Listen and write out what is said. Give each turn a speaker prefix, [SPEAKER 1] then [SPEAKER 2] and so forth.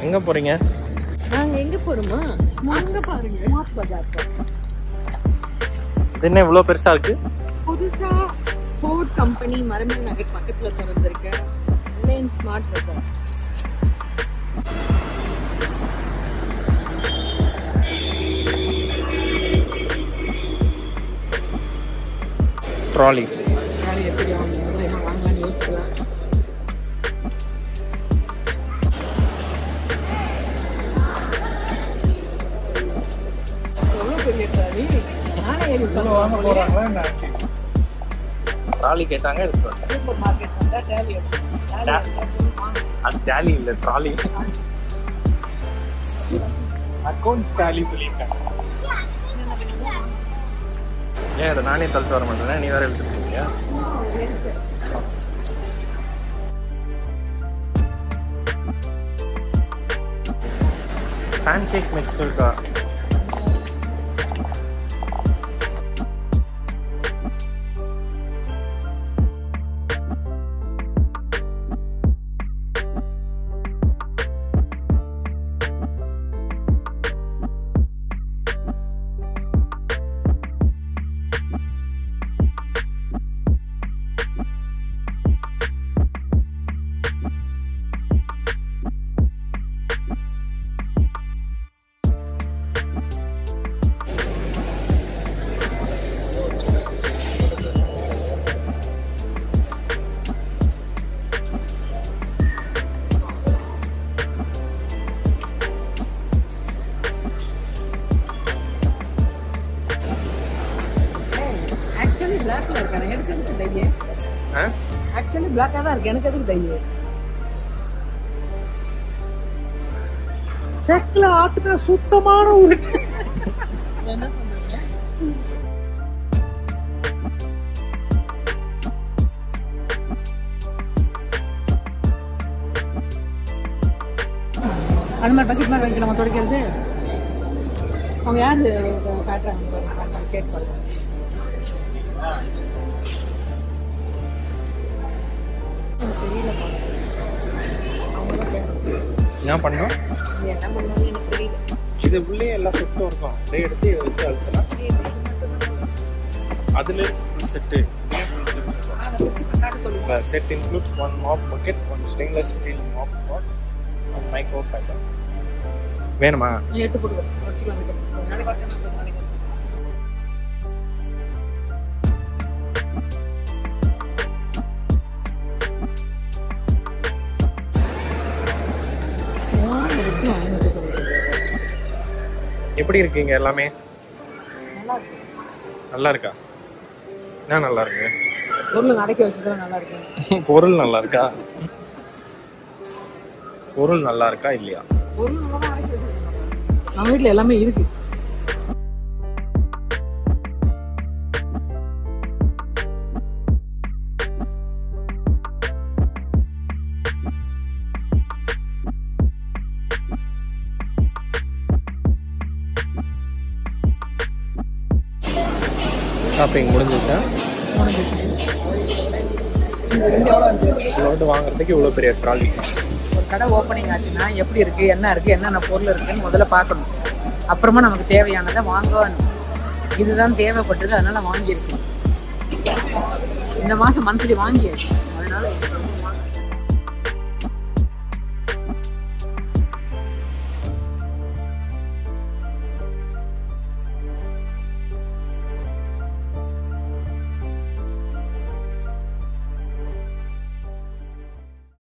[SPEAKER 1] எங்க போறீங்க?
[SPEAKER 2] நாங்க எங்க போறோமா? ஸ்மார்ட் பாருங்க. Smart Bazaar.
[SPEAKER 1] இது என்ன இவ்வளவு பெருசா இருக்கு?
[SPEAKER 2] புதுசா ஃபோர்ட் கம்பெனி மரமேல் நகர் பக்கத்துல திறந்திருக்க ஆன்லைன் ஸ்மார்ட் பஜார்.
[SPEAKER 1] ட்ராலி
[SPEAKER 2] எப்படி வாங்கலாம் என்ன வாங்கலாம்னு யோசிக்கலாம். எவ்வளவு பெரிய ட்ராலி. நானே வாங்க போறாங்களா?
[SPEAKER 1] ட்ராலி கேட்டாங்க.
[SPEAKER 2] சூப்பர் மார்க்கெட் வந்தா ட்ராலி
[SPEAKER 1] அது ட்ராலி இல்ல, ட்ராலி. அக்கௌண்ட்ஸ் ட்ராலி சொல்லியிருக்காங்க. ஏன் அதை நானே தள்ளிட்டு வர மாட்டேன், நீ வேற எடுத்துருக்கீங்க. பேன் கேக் மிக்ஸ் இருக்கா?
[SPEAKER 2] பிளாக்ல இருக்கா? எனக்கு எதுக்கு டையே? ஆக்சுவலி பிளாக்கா தான் இருக்கு. எனக்கு எதுக்கு டையே? செக்ல ஆட்டுன சுத்தமான ஒரு என்ன பண்றீங்க? அந்த மாதிரி பக்கெட் மாதிரி வைக்கலாமா துடைக்கிறது? அவங்க யாரு காட்டுறாங்க கேட்டு பாருங்க.
[SPEAKER 1] என்ன பண்ணோம்?
[SPEAKER 2] என்ன பண்ணணும் எனக்கு தெரியல.
[SPEAKER 1] இது உள்ளே எல்லாம் செட்டும் இருக்கும். அப்படியே எடுத்து இதை வச்சு அழுத்தினா அதுல full set. Set includes 1 mop bucket, 1 stainless steel mop pot, 1 micro fiber. வேணுமா?
[SPEAKER 2] எடுத்து கொடுங்க. வச்சுக்கலாம். முன்னாடி பார்த்தேன்.
[SPEAKER 1] எப்படி இருக்கீங்க எல்லாமே?
[SPEAKER 2] நல்லா
[SPEAKER 1] இருக்கா? என்ன நல்லா இருக்கு?
[SPEAKER 2] பொருள் அடக்கி வச்சதுல நல்லா இருக்கு.
[SPEAKER 1] பொருள் நல்லா இருக்கா? பொருள் நல்லா இருக்கா இல்லையா?
[SPEAKER 2] பொருள் நல்லா அடக்கி வச்சிருக்காங்க. நம்ம வீட்ல எல்லாமே இருக்கு.
[SPEAKER 1] ஷாப்பிங் முடிஞ்சிச்சா? இவ்வளோ வாங்குறதுக்கு இவ்வளோ பெரிய ட்ராலி.
[SPEAKER 2] ஒரு கடை ஓப்பனிங் ஆச்சுன்னா எப்படி இருக்கு, என்ன இருக்கு, என்னென்ன பொருள் இருக்குன்னு முதல்ல பார்க்கணும். அப்புறமா நமக்கு தேவையானதை வாங்கணும். இதுதான் தேவைப்பட்டது, அதனால வாங்கியிருக்கு. இந்த மாசம் மந்த்லி வாங்கியாச்சு. அதனால